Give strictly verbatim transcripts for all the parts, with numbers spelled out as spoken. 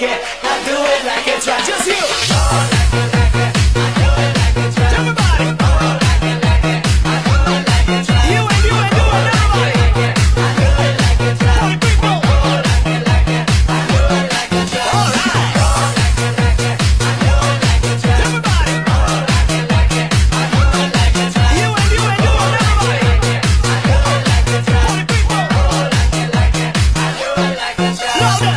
like it, I do it like it's right. Just you. Oh, like it, like it, I do it like it's right. Everybody. Oh, like it, like it, I do it like it's right. You and you and you and everybody. I do it like it's right. Party people. Oh, like it, like it, I do it like it's right. All right. Oh, like it, like it, I do it like it's right. Everybody. Oh, like it, like it, I do it like it's right. You and you and you and everybody. I do it like it's right. Party people. Oh, like it, like it, I do it like it's right. Louder.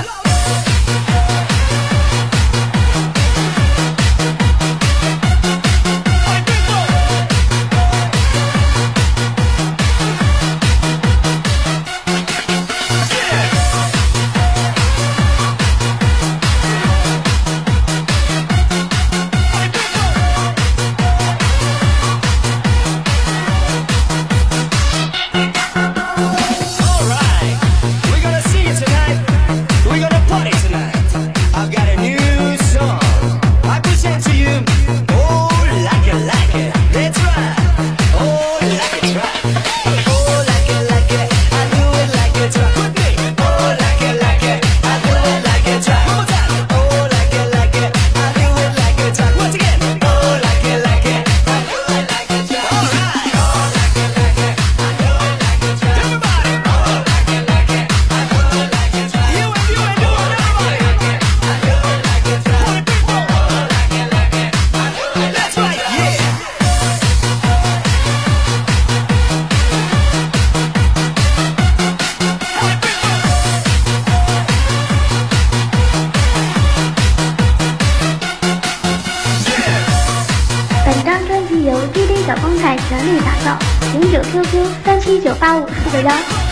D J 小光彩全力打造，请者 Q Q 三七九八五四个幺。